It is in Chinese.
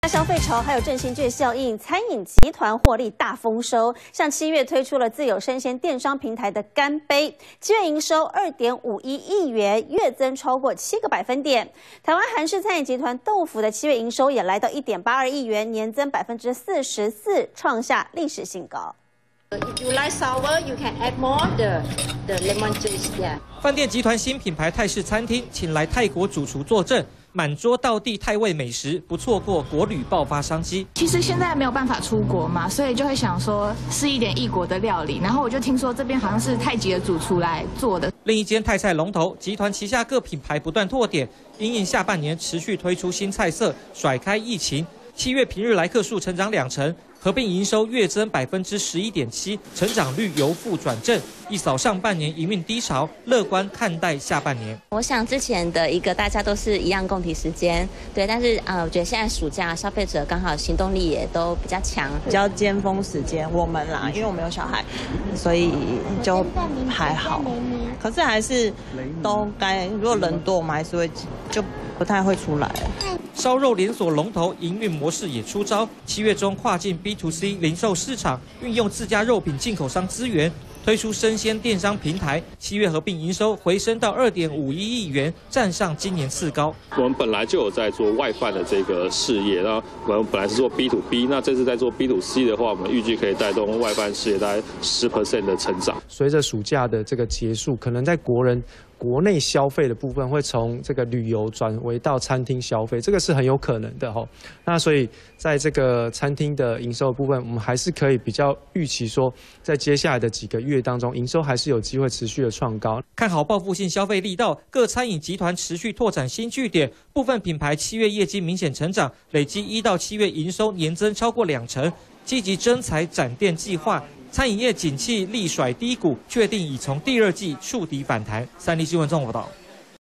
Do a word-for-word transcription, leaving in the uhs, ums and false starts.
消费潮还有振兴券效应，餐饮集团获利大丰收。像七月推出了自有生鲜电商平台的干杯，七月营收二点五一亿元，月增超过七个百分点。台湾韩式餐饮集团豆腐的七月营收也来到一点八二亿元，年增百分之四十四，创下历史新高。 If you like sour, you can add more the the lemon juice. Yeah. 饭店集团新品牌泰式餐厅，请来泰国主厨坐镇，满桌道地泰味美食，不错过国旅爆发商机。 其实现在没有办法出国嘛，所以就会想说试一点异国的料理。然后我就听说这边好像是泰籍的主厨来做的。 另一间泰菜龙头集团旗下各品牌不断拓点，因应下半年持续推出新菜色，甩开疫情。七月平日来客数成长两成。 合并营收月增百分之十一点七，成长率由负转正，一扫上半年营运低潮，乐观看待下半年。 我想之前的一个大家都是一样共体时间，对，但是呃，我觉得现在暑假消费者刚好行动力也都比较强， 比较尖峰时间，我们啦，因为我们有小孩，所以就还好。可是还是都该，如果人多，我们还是会就不太会出来。 烧肉连锁龙头营运模式也出招，七月中跨境 B to C 零售市场，运用自家肉品进口商资源，推出生鲜电商平台。七月合并营收回升到二点五一亿元，站上今年次高。 我们本来就有在做外贩的这个事业，那我们本来是做 B to B， 那这次在做 B to C 的话，我们预计可以带动外贩事业大概十 percent 的成长。 随着暑假的这个结束，可能在国人 国内消费的部分会从这个旅游转为到餐厅消费，这个是很有可能的哈。那所以在这个餐厅的营收的部分，我们还是可以比较预期说，在接下来的几个月当中，营收还是有机会持续的创高。 看好报复性消费力道，各餐饮集团持续拓展新据点，部分品牌七月业绩明显成长，累积一到七月营收年增超过两成，积极增财展店计划。 餐饮业景气力甩低谷，确定已从第二季触底反弹。三立新闻综合报道。